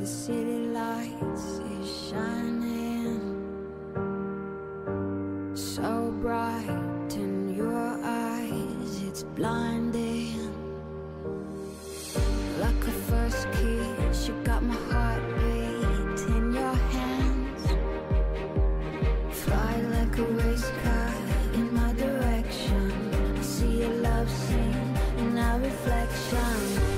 city lights is shining so bright in your eyes, it's blinding. Like a first kiss, you got my heartbeat in your hands. Fly like a race car in my direction. I see your love scene in our reflection.